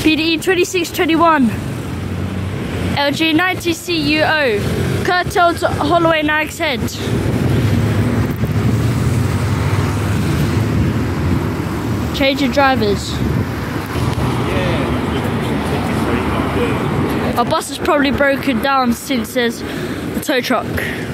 BDE2621, LJ19CUO, Curtailed Holloway Nag's Head. Change your drivers. Our bus is probably broken down since there's the tow truck.